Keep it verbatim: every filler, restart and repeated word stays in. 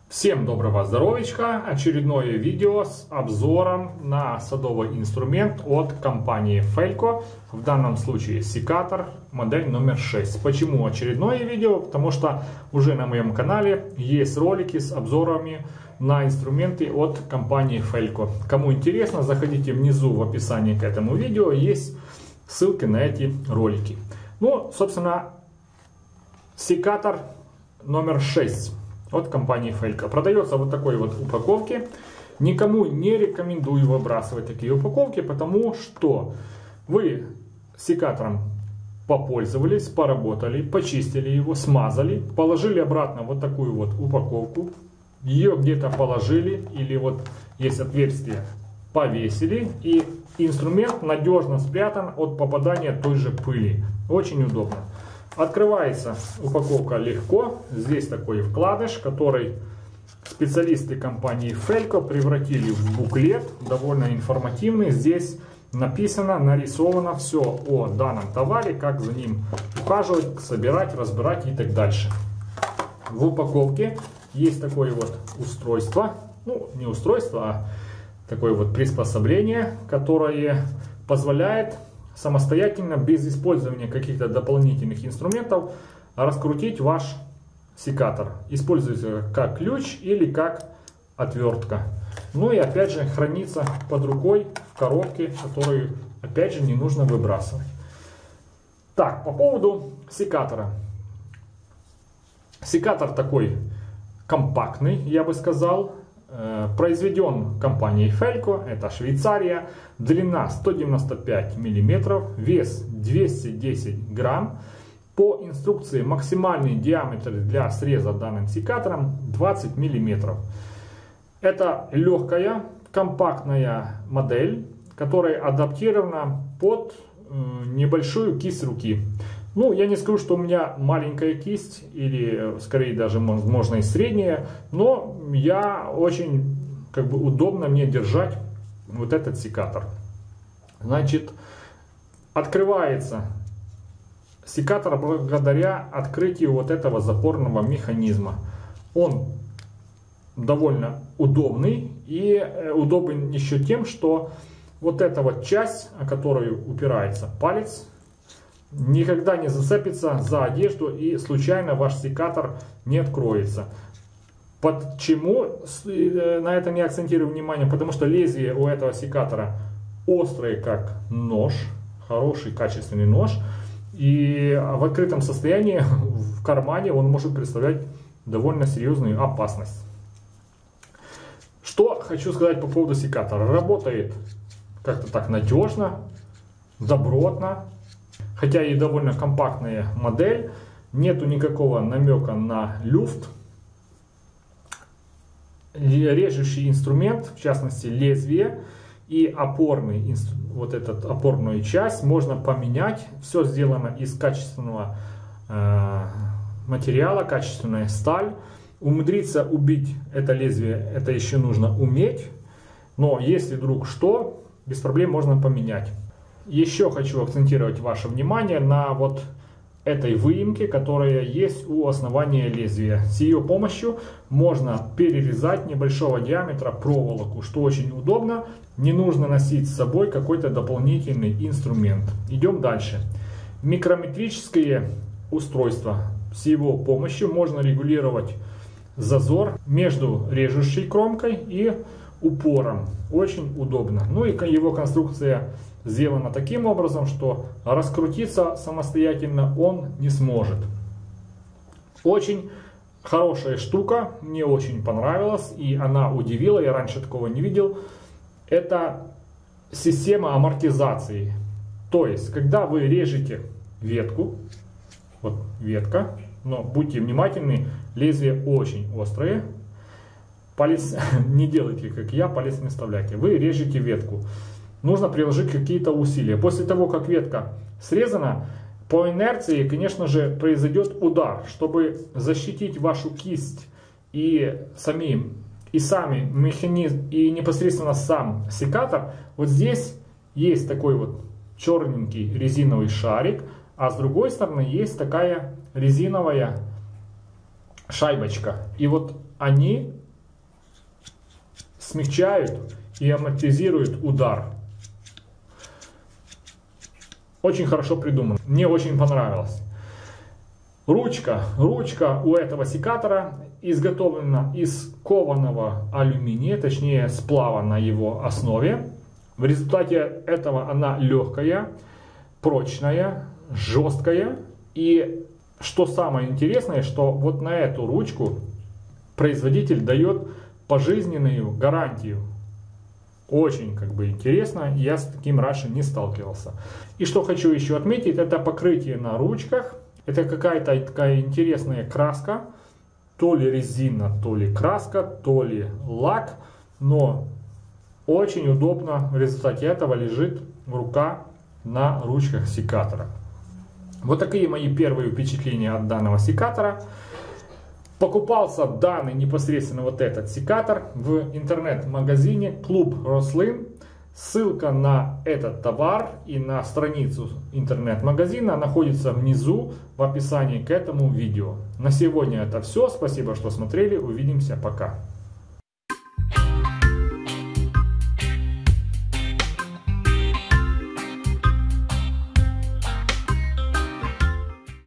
Всем доброго здоровичка! Очередное видео с обзором на садовый инструмент от компании Felco. В данном случае секатор, модель номер шесть. Почему очередное видео? Потому что уже на моем канале есть ролики с обзорами на инструменты от компании Felco. Кому интересно, заходите внизу в описании к этому видео. Есть ссылки на эти ролики. Ну, собственно, секатор номер шесть. От компании Felco. Продается вот такой вот упаковке. Никому не рекомендую выбрасывать такие упаковки, потому что вы секатором попользовались, поработали, почистили его, смазали, положили обратно вот такую вот упаковку, ее где-то положили или вот есть отверстие, повесили, и инструмент надежно спрятан от попадания той же пыли. Очень удобно. Открывается упаковка легко. Здесь такой вкладыш, который специалисты компании Felco превратили в буклет, довольно информативный. Здесь написано, нарисовано все о данном товаре, как за ним ухаживать, собирать, разбирать и так дальше. В упаковке есть такое вот устройство, ну не устройство, а такое вот приспособление, которое позволяет самостоятельно, без использования каких-то дополнительных инструментов, раскрутить ваш секатор. Используется как ключ или как отвертка. Ну и опять же хранится под рукой в коробке, которую опять же не нужно выбрасывать. Так, по поводу секатора. Секатор такой компактный, я бы сказал. Произведен компанией Felco, это Швейцария, длина сто девяносто пять миллиметров, вес двести десять грамм. По инструкции максимальный диаметр для среза данным секатором двадцать миллиметров. Это легкая, компактная модель, которая адаптирована под небольшую кисть руки. Ну, я не скажу, что у меня маленькая кисть, или скорее даже можно и средняя, но я очень как бы удобно мне держать вот этот секатор. Значит, открывается секатор благодаря открытию вот этого запорного механизма. Он довольно удобный и удобен еще тем, что вот эта вот часть, о которую упирается палец, никогда не зацепится за одежду и случайно ваш секатор не откроется. Почему на это не акцентирую внимание? Потому что лезвие у этого секатора острое, как нож, хороший качественный нож, и в открытом состоянии в кармане он может представлять довольно серьезную опасность. Что хочу сказать по поводу секатора. Работает как-то так надежно, добротно. Хотя и довольно компактная модель, нету никакого намека на люфт. Режущий инструмент, в частности лезвие и опорный, вот эту опорную часть можно поменять. Все сделано из качественного э, материала, качественная сталь. Умудриться убить это лезвие, это еще нужно уметь. Но если вдруг что, без проблем можно поменять. Еще хочу акцентировать ваше внимание на вот этой выемке, которая есть у основания лезвия. С ее помощью можно перерезать небольшого диаметра проволоку, что очень удобно. Не нужно носить с собой какой-то дополнительный инструмент. Идем дальше. Микрометрическое устройство. С его помощью можно регулировать зазор между режущей кромкой и упором. Очень удобно. Ну и его конструкция сделано таким образом, что раскрутиться самостоятельно он не сможет. Очень хорошая штука, мне очень понравилась, и она удивила, я раньше такого не видел. Это система амортизации. То есть, когда вы режете ветку, вот ветка, но будьте внимательны, лезвие очень острое. Палец не делайте, как я, палец не вставляйте. Вы режете ветку. Нужно приложить какие-то усилия. После того, как ветка срезана, по инерции, конечно же, произойдет удар. Чтобы защитить вашу кисть и сами, и сами механизм, и непосредственно сам секатор, вот здесь есть такой вот черненький резиновый шарик, а с другой стороны есть такая резиновая шайбочка. И вот они смягчают и амортизируют удар. Очень хорошо придумано. Мне очень понравилось. Ручка. Ручка у этого секатора изготовлена из кованого алюминия, точнее сплава на его основе. В результате этого она легкая, прочная, жесткая. И что самое интересное, что вот на эту ручку производитель дает пожизненную гарантию. Очень как бы интересно, я с таким раньше не сталкивался. И что хочу еще отметить, это покрытие на ручках. Это какая-то такая интересная краска, то ли резина, то ли краска, то ли лак, но очень удобно в результате этого лежит рука на ручках секатора. Вот такие мои первые впечатления от данного секатора. Покупался данный непосредственно вот этот секатор в интернет-магазине Клуб Рослин. Ссылка на этот товар и на страницу интернет-магазина находится внизу в описании к этому видео. На сегодня это все. Спасибо, что смотрели. Увидимся. Пока.